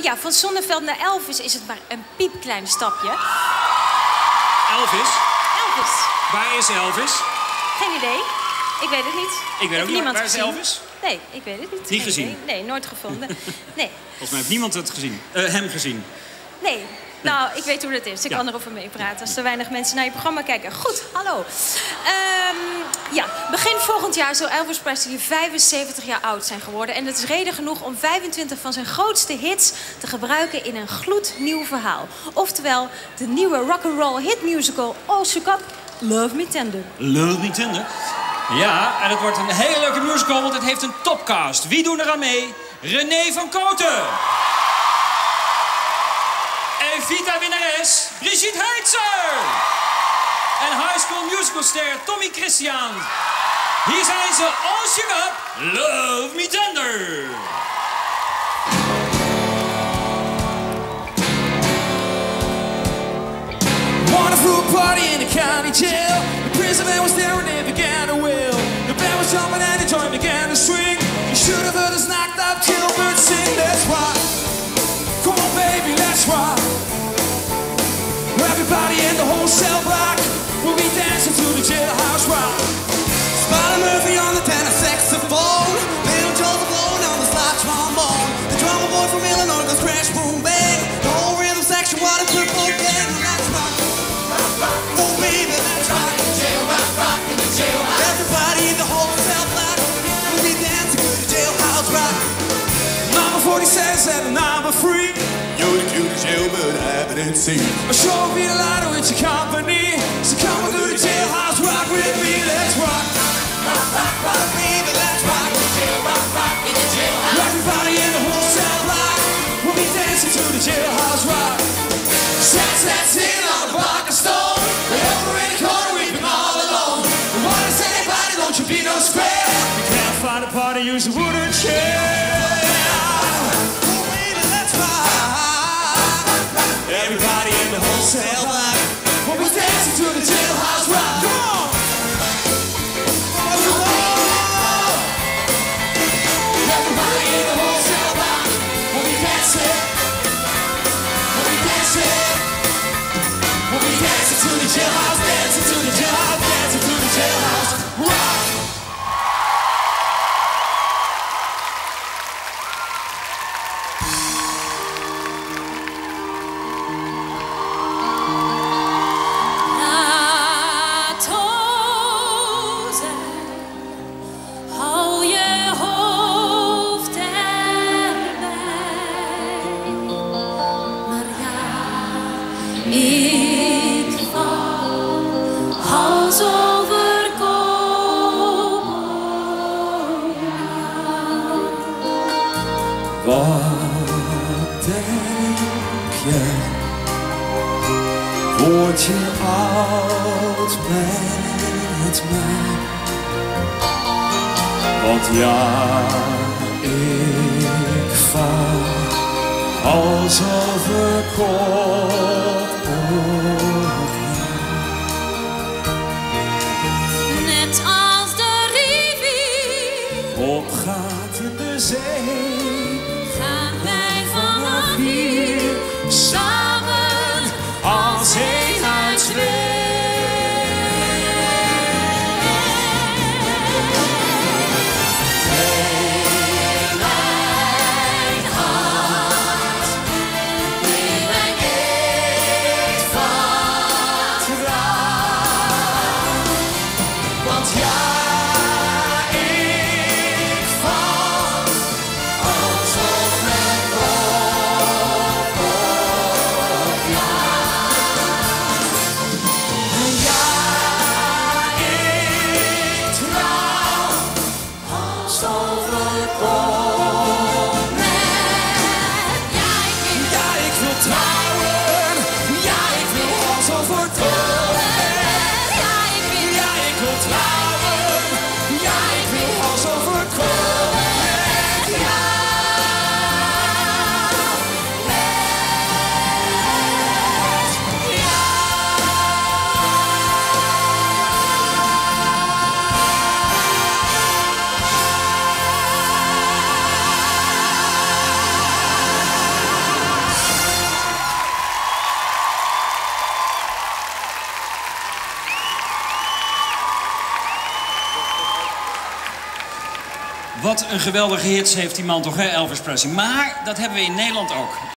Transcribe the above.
ja, van Zonneveld naar Elvis is het maar een piepklein stapje. Elvis? Elvis. Waar is Elvis? Geen idee. Ik weet het niet. Ik weet ook niet. Waar is Elvis? Nee, ik weet het niet. Niet gezien? Idee. Nee, nooit gevonden. Nee. Volgens mij heeft niemand het gezien. Hem gezien. Nee. Nou, ik weet hoe dat is. Ik kan erover meepraten als er weinig mensen naar je programma kijken. Goed, hallo. Ja, begin volgend jaar zal Elvis Presley 75 jaar oud zijn geworden. En dat is reden genoeg om 25 van zijn grootste hits te gebruiken in een gloednieuw verhaal. Oftewel, de nieuwe rock'n'roll hitmusical All Shook Up, Love Me Tender. Love Me Tender? Ja, en het wordt een hele leuke musical, want het heeft een topcast. Wie doen er aan mee? René van Kooten. Evita-winnares Brigitte Heitzer. En High School Musical-ster Tommy Christian. Hier zijn ze, All Shook Up, Love Me Tender. Wonderful party in the county jail. The prison man was there and they began to wail. The band was jumping and the joint began to swing. You should have heard us knocked up Gilbert sing. Let's rock. Come on, baby, let's rock. Everybody in the whole cell block will be dancing to the jailhouse rock. Smiley Murphy on the tenor saxophone, Little Joseph blowing on the slide trombone. The drummer boy from Illinois goes crash, boom, bang. The whole rhythm section, what a triple bang. Let's rock, rock, rock, oh baby, let's rock. Jail rock, rock in the jailhouse. Everybody in the whole cell block will be dancing to the jailhouse rock. Number 47 said number 3. You're the cutest jailbird I've ever seen. I'll sure be a lot with your company. So come on to the jailhouse, rock with me, let's rock. Rock, rock, rock, baby, let's rock. Jail rock, rock in the jailhouse. Everybody in the whole cell block will be dancing to the jailhouse rock. Sats that sitting on the block of stone. Way over in the corner, weeping all alone. What is anybody, don't you be no square. You can't find a party, use a wooden chair. Everybody in the whole cell block will be dancing to the jailhouse rock. Come on! Everybody in the whole cell block will be dancing. We'll be dancing. We'll be dancing to the jailhouse, dancing to the jailhouse, dancing to the jailhouse rock. Wat denk je? Word je oud met mij? Want ja, ik val alsof ik Net als de rivier opgaat in de zee. gaan wij vanaf hier samen als één uit twee. Mijn hart, neem mijn eet van trouw. Want ja, ik val Wat een geweldige hits heeft die man toch, hè, Elvis Presley. Maar dat hebben we in Nederland ook.